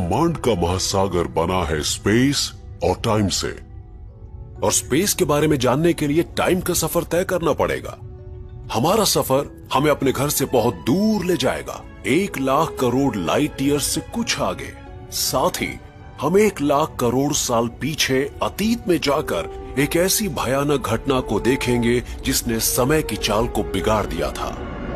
ब्रह्मांड का महासागर बना है स्पेस और टाइम से, और स्पेस के बारे में जानने के लिए टाइम का सफर तय करना पड़ेगा। हमारा सफर हमें अपने घर से बहुत दूर ले जाएगा, 1,00,000 करोड़ लाइट ईयर से कुछ आगे। साथ ही हम 1,00,000 करोड़ साल पीछे अतीत में जाकर एक ऐसी भयानक घटना को देखेंगे जिसने समय की चाल को बिगाड़ दिया था।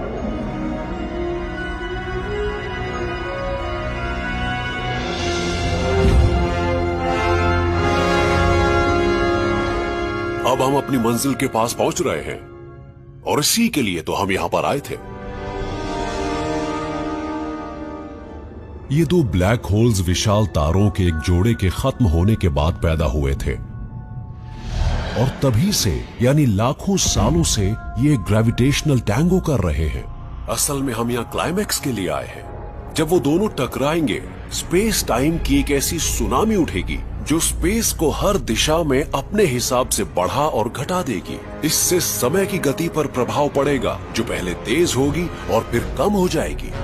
अब हम अपनी मंजिल के पास पहुंच रहे हैं, और इसी के लिए तो हम यहां पर आए थे। ये दो ब्लैक होल्स विशाल तारों के एक जोड़े के खत्म होने के बाद पैदा हुए थे, और तभी से यानी लाखों सालों से ये ग्रेविटेशनल टैंगो कर रहे हैं। असल में हम यहाँ क्लाइमैक्स के लिए आए हैं। जब वो दोनों टकराएंगे, स्पेस टाइम की एक ऐसी सुनामी उठेगी जो स्पेस को हर दिशा में अपने हिसाब से बढ़ा और घटा देगी। इससे समय की गति पर प्रभाव पड़ेगा, जो पहले तेज होगी और फिर कम हो जाएगी।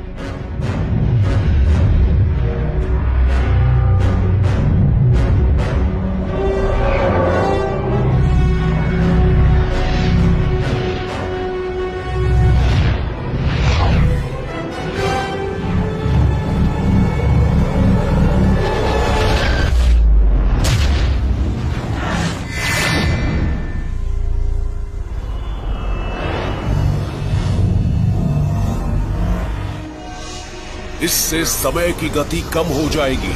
इससे समय की गति कम हो जाएगी।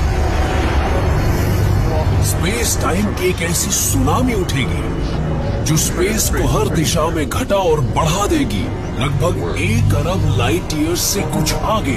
स्पेस टाइम की एक ऐसी सुनामी उठेगी जो स्पेस को हर दिशा में घटा और बढ़ा देगी, लगभग 1 अरब लाइट ईयर से कुछ आगे।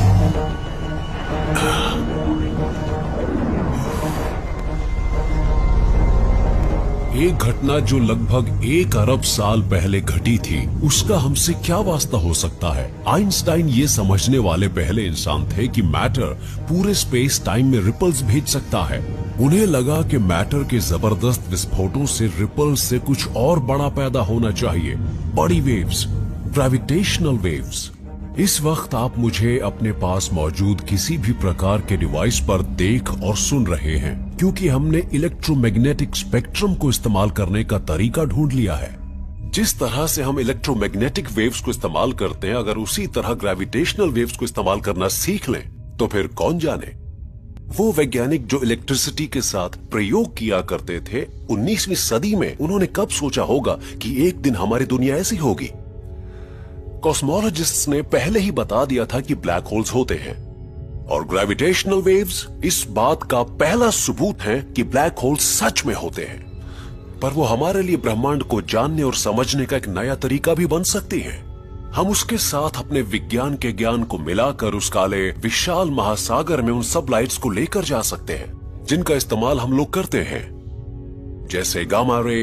एक घटना जो लगभग 1 अरब साल पहले घटी थी, उसका हमसे क्या वास्ता हो सकता है? आइंस्टाइन ये समझने वाले पहले इंसान थे कि मैटर पूरे स्पेस टाइम में रिपल्स भेज सकता है। उन्हें लगा कि मैटर के जबरदस्त विस्फोटों से रिपल्स से कुछ और बड़ा पैदा होना चाहिए, बड़ी वेव्स, ग्रेविटेशनल वेव्स। इस वक्त आप मुझे अपने पास मौजूद किसी भी प्रकार के डिवाइस पर देख और सुन रहे हैं, क्योंकि हमने इलेक्ट्रोमैग्नेटिक स्पेक्ट्रम को इस्तेमाल करने का तरीका ढूंढ लिया है। जिस तरह से हम इलेक्ट्रोमैग्नेटिक वेव्स को इस्तेमाल करते हैं, अगर उसी तरह ग्रेविटेशनल वेव्स को इस्तेमाल करना सीख लें तो फिर कौन जाने। वो वैज्ञानिक जो इलेक्ट्रिसिटी के साथ प्रयोग किया करते थे 19वीं सदी में, उन्होंने कब सोचा होगा कि एक दिन हमारी दुनिया ऐसी होगी। कॉस्मोलॉजिस्ट्स ने पहले ही बता दिया था कि ब्लैक होल्स होते हैं, और ग्रेविटेशनल वेव्स इस बात का पहला सबूत है कि ब्लैक होल्स सच में होते हैं। पर वो हमारे लिए ब्रह्मांड को जानने और समझने का एक नया तरीका भी बन सकती हैं। हम उसके साथ अपने विज्ञान के ज्ञान को मिलाकर उस काले विशाल महासागर में उन सब लाइट्स को लेकर जा सकते हैं जिनका इस्तेमाल हम लोग करते हैं, जैसे gamma ray,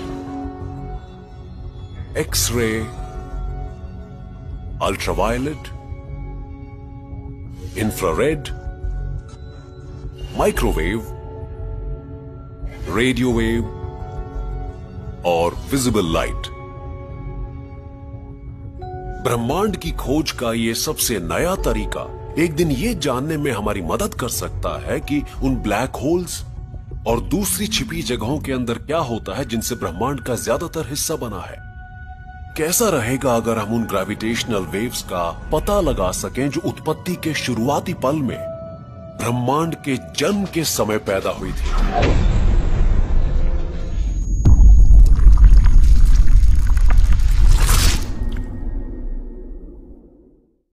X ray, ultraviolet, infrared, microwave, radio wave और विजिबल लाइट। ब्रह्मांड की खोज का ये सबसे नया तरीका एक दिन ये जानने में हमारी मदद कर सकता है कि उन ब्लैक होल्स और दूसरी छिपी जगहों के अंदर क्या होता है जिनसे ब्रह्मांड का ज्यादातर हिस्सा बना है। कैसा रहेगा अगर हम उन ग्रेविटेशनल वेव्स का पता लगा सकें जो उत्पत्ति के शुरुआती पल में ब्रह्मांड के जन्म के समय पैदा हुई थी।